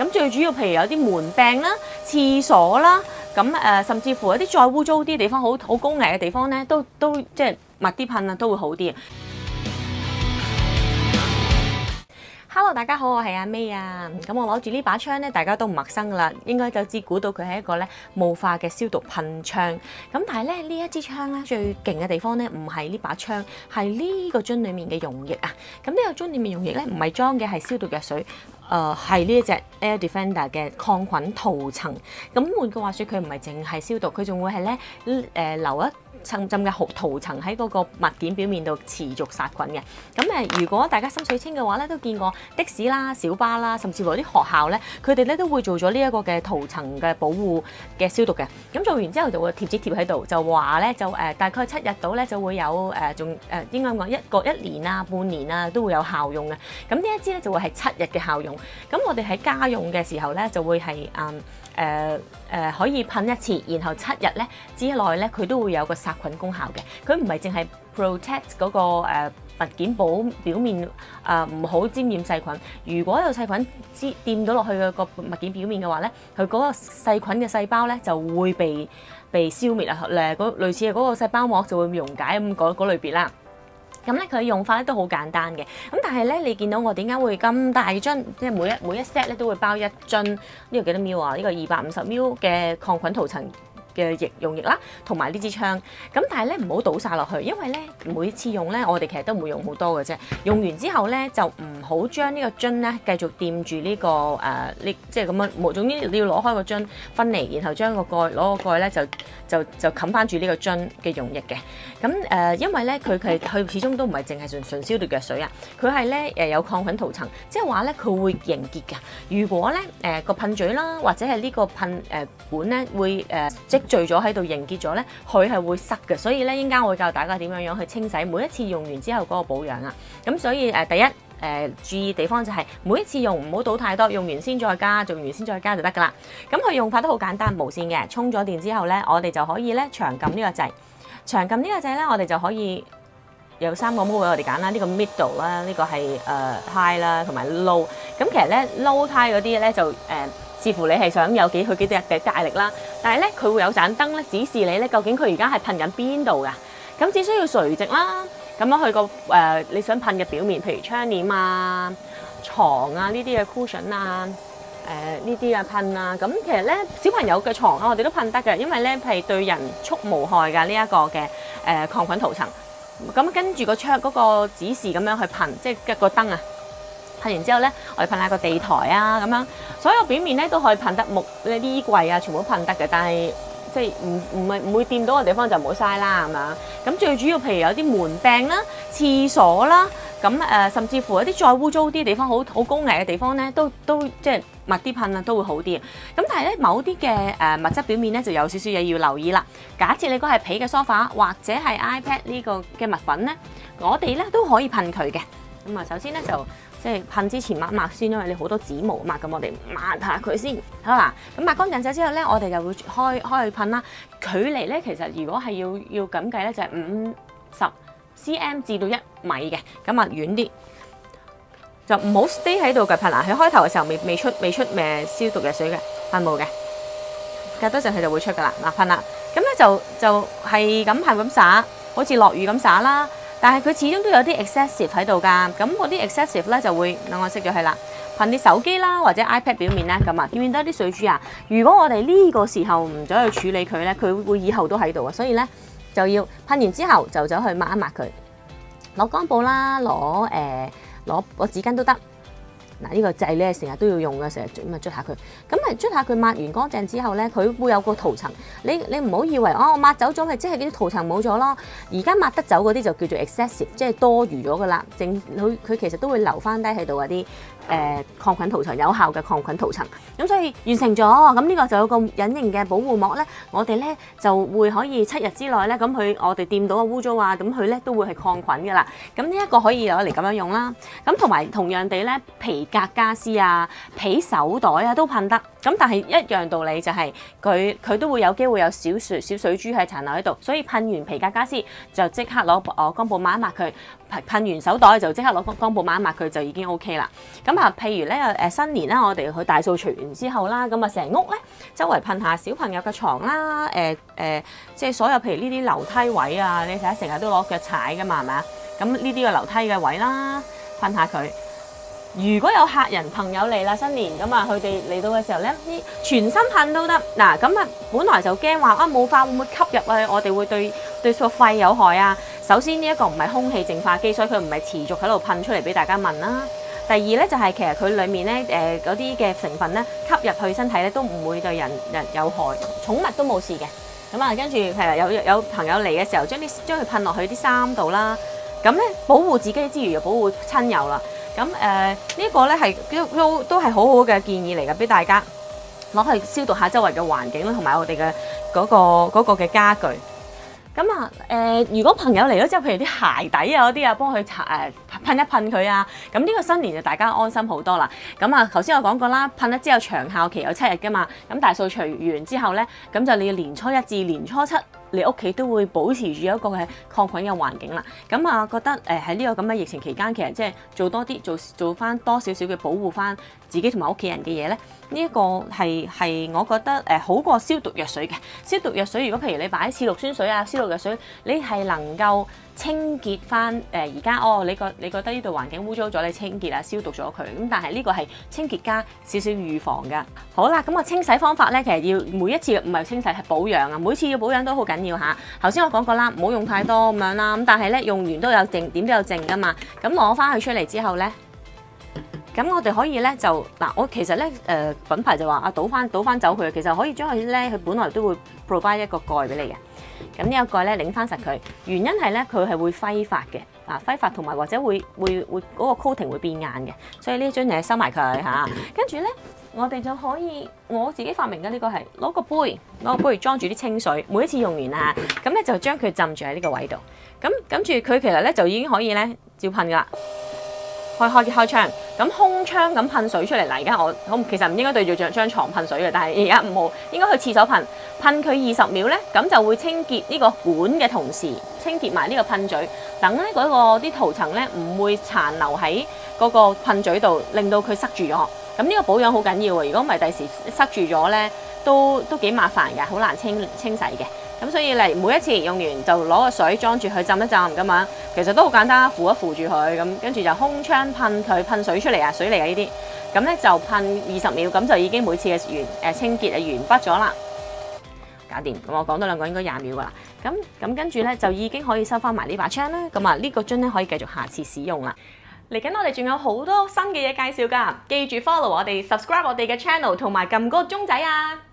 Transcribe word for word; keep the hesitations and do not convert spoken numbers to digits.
咁最主要譬如有啲門柄啦、廁所啦，咁誒、呃、甚至乎有啲再污糟啲地方，好好高危嘅地方咧，都都即係密啲噴啊，都會好啲。Hello， 大家好，我係阿 May 啊。咁我攞住呢把槍咧，大家都唔陌生噶啦，應該就知估到佢係一個咧霧化嘅消毒噴槍。咁但係咧呢一支槍咧最勁嘅地方咧，唔係呢把槍，係呢個樽裡面嘅溶液啊。咁呢個樽裡面溶液咧，唔係裝嘅係消毒藥水，誒係呢一隻 Air Defender 嘅抗菌塗層。咁換句話說，佢唔係淨係消毒，佢仲會係咧誒留一浸浸嘅塗層喺嗰個物件表面度持續殺菌嘅。咁誒，如果大家心水清嘅話咧，都見過的士啦、小巴啦，甚至乎有啲學校咧，佢哋咧都會做咗呢一個嘅塗層嘅保護嘅消毒嘅。咁做完之後就會貼紙貼喺度，就話咧就誒、呃、大概七日到咧就會有誒仲誒應該講一個一年啊、半年啊都會有效用嘅。咁呢一支咧就會係七日嘅效用。咁我哋喺家用嘅時候咧就會係嗯。誒誒、呃呃、可以噴一次，然後七日咧之內咧佢都會有個殺菌功效嘅。佢唔係淨係 protect 嗰、那個誒、呃、物件保表面誒唔好沾染細菌。如果有細菌沾掂到落去嘅個物件表面嘅話咧，佢嗰個細菌嘅細胞咧就會被被消滅啊！誒嗰類似嘅嗰個細胞膜就會溶解咁嗰嗰類別啦。咁咧佢用法咧都好簡單嘅，咁但係咧你見到我點解會咁大樽，即係每一每一 set 咧都會包一樽，呢個幾多 ml 啊？呢個二百五十 ml 嘅抗菌塗層嘅液溶液啦，同埋呢支槍。咁但係咧唔好倒晒落去，因為咧每次用咧我哋其實都唔會用好多嘅啫。用完之後咧就唔好將呢個樽咧繼續掂住呢個誒呢，即係咁樣冇。總之你要攞開個樽分離，然後將個蓋攞個蓋咧就就就冚翻住呢個樽嘅溶液嘅。咁誒、呃，因為咧佢佢佢始終都唔係淨係純純消毒藥水啊，佢係咧誒有抗菌塗層，即係話咧佢會凝結㗎。如果咧誒個噴嘴啦，或者係呢個噴誒管咧會誒、呃、積聚咗喺度凝結咗咧，佢係會塞嘅。所以咧，應間我會教大家點樣樣去清洗，每一次用完之後嗰個保養啊。咁所以誒、呃、第一誒、呃、注意地方就係每一次用唔好倒太多，用完先再加，用完先再加就得㗎啦。咁佢用法都好簡單，無線嘅，充咗電之後咧，我哋就可以咧長撳呢個掣。長撳呢個掣咧，我哋就可以有三個 mode 俾我哋揀啦。呢、這個 middle 啦，呢個係誒 high 啦，同埋 low。咁其實咧 low high 嗰啲咧就誒、呃、視乎你係想有幾去幾多嘅大力啦。但係咧佢會有盞燈咧指示你咧究竟佢而家係噴緊邊度㗎。咁只需要垂直啦，咁樣去個誒、呃、你想噴嘅表面，譬如窗簾啊、床啊呢啲嘅 cushion 啊。誒呢啲啊噴啊，咁其實咧小朋友嘅床啊，我哋都噴得嘅，因為咧係對人畜無害㗎呢一個嘅誒、呃、抗菌塗層。咁跟住個窗嗰個指示咁樣去噴，即係個燈啊，噴完之後咧，我哋噴下個地台啊咁樣，所有表面咧都可以噴得，木呢啲衣櫃啊全部都噴得嘅，但係即係唔唔係唔會掂到嘅地方就唔好嘥啦，係嘛？咁最主要譬如有啲門柄啦、廁所啦，咁誒、呃、甚至乎有啲再污糟啲地方，好好高危嘅地方咧，都都即係密啲噴啊，都會好啲。咁但係咧，某啲嘅誒物質表面咧就有少少嘢要留意啦。假設你嗰係皮嘅梳化或者係 iPad 呢個嘅物品咧，我哋咧都可以噴佢嘅。咁啊，首先咧就即係噴之前抹抹先，因為你好多指毛嘛，咁我哋抹下佢先，好啦。咁抹乾淨咗之後咧，我哋就會開開去噴啦。距離咧其實如果係要要咁計咧，就係五十 cm 至到一米嘅，咁啊遠啲。就唔好 stay 喺度嘅噴嗱，佢開頭嘅時候未未出未出咩消毒藥水嘅噴霧嘅，隔多陣佢就會出噶啦嗱噴啦，咁咧就就係咁係咁灑，好似落雨咁灑啦。但係佢始終都有啲 excessive 喺度㗎，咁嗰啲 excessive 咧就會等我熄咗佢啦，噴啲手機啦或者 iPad 表面咧咁啊，見唔見到啲水珠啊？如果我哋呢個時候唔走去處理佢咧，佢會以後都喺度啊，所以咧就要噴完之後就走去抹一抹佢，攞乾布啦，攞誒。攞個紙巾都得，嗱、這個、呢個掣咧成日都要用嘅，成日咁啊捽下佢，咁啊捽下佢抹完乾淨之後咧，佢會有個塗層，你你唔好以為哦我抹走咗，咪即係啲塗層冇咗咯，而家抹得走嗰啲就叫做 excessive， 即係多餘咗噶啦，正佢佢其實都會留翻低喺度嗰啲誒抗菌塗層，有效嘅抗菌塗層，咁所以完成咗，咁呢個就有個隱形嘅保護膜咧，我哋咧就會可以七日之內咧，咁佢我哋掂到個污糟啊，咁佢咧都會係抗菌噶啦，咁呢一個可以攞嚟咁樣用啦，咁同埋同樣地咧皮革家私啊、皮手袋啊都噴得。咁但係一樣道理就係佢佢都會有機會有少少小水珠係殘留喺度，所以噴完皮革家私就即刻攞我乾布抹一抹佢，噴完手袋就即刻攞乾布抹一抹佢就已經 O K 啦。咁啊，譬如咧誒新年啦，我哋去大掃除完之後啦，咁啊成屋咧周圍噴下小朋友嘅床啦，誒、呃、誒、呃、即係所有譬如呢啲樓梯位啊，你睇下成日都攞腳踩噶嘛，係咪啊？咁呢啲嘅樓梯嘅位啦，噴下佢。如果有客人朋友嚟啦，新年咁啊，佢哋嚟到嘅時候咧，呢全身噴都得。嗱，咁啊，本來就驚話啊霧化會唔會吸入去，我哋會對對個肺有害啊。首先呢一個唔係空氣淨化機，所以佢唔係持續喺度噴出嚟俾大家聞啦。第二咧就係、是、其實佢裡面咧誒嗰啲嘅成分咧吸入去身體咧都唔會對人人有害，寵物都冇事嘅。咁啊，跟住係有有朋友嚟嘅時候，將啲將佢噴落去啲衫度啦。咁咧保護自己之餘又保護親友啦。咁誒、呃這個、呢個咧係都都都係好好嘅建議嚟嘅，俾大家攞去消毒下周圍嘅環境啦，同埋我哋嘅嗰個嗰個嘅家具。咁啊誒，如果朋友嚟咗之後，譬如啲鞋底啊嗰啲啊，幫佢擦誒噴一噴佢啊，咁呢個新年就大家安心好多啦。咁啊，頭先我講過啦，噴咗之後長效期有七日噶嘛，咁大掃除完之後咧，咁就你要年初一至年初七，你屋企都會保持住一個嘅抗菌嘅環境啦。咁啊，覺得誒喺呢個咁嘅疫情期間，其實即係做多啲做做翻多少少嘅保護翻自己同埋屋企人嘅嘢咧，呢、這、一個係係我覺得誒好過消毒藥水嘅。消毒藥水如果譬如你擺次氯酸水啊、消毒藥水，你係能夠清潔翻誒而家哦，你覺你覺得呢度環境污糟咗，你清潔啊消毒咗佢。咁但係呢個係清潔加少少預防㗎。好啦，咁個清洗方法咧，其實要每一次唔係清洗係保養啊，每次要保養都好緊要嚇。頭先我講過啦，唔好用太多咁樣啦。咁但係咧用完都有剩，點都有剩㗎嘛。咁攞翻佢出嚟之後咧。咁我哋可以咧就嗱，我其實咧誒、呃、品牌就話啊倒翻倒翻走佢，其實可以將佢咧佢本來都會 provide 一個蓋俾你嘅。咁呢個蓋咧擰翻實佢，原因係咧佢係會揮發嘅，啊揮發同埋或者會會會嗰、嗰個 coating 會變硬嘅，所以呢張嘢收埋佢嚇。跟住咧我哋就可以我自己發明嘅呢個係攞個杯攞個杯裝住啲清水，每一次用完啊，咁咧就將佢浸住喺呢個位度。咁跟住佢其實咧就已經可以咧照噴噶啦。開開開窗，咁空窗咁噴水出嚟嗱。而家我我其實唔應該對住張張牀噴水嘅，但係而家唔好，應該去廁所噴噴佢二十秒咧，咁就會清潔呢個管嘅同時，清潔埋呢個噴嘴，等咧嗰個啲塗層咧唔會殘留喺嗰個噴嘴度，令到佢塞住咗。咁呢個保養好緊要喎，如果唔係第時塞住咗咧，都都幾麻煩㗎，好難清清洗嘅。咁所以嚟每一次用完就攞個水裝住佢浸一浸咁樣，其實都好簡單，扶一扶住佢咁，跟住就空窗噴佢噴水出嚟啊，水嚟啊呢啲，咁咧就噴二十秒，咁就已經每次嘅完誒清潔係完畢咗啦，搞掂。咁我講多兩個應該廿秒噶啦，咁咁跟住咧就已經可以收翻埋呢把槍啦。咁啊呢個樽咧可以繼續下次使用啦。嚟緊我哋仲有好多新嘅嘢介紹㗎，記住 follow 我哋 subscribe 我哋嘅 channel 同埋撳嗰個鐘仔啊！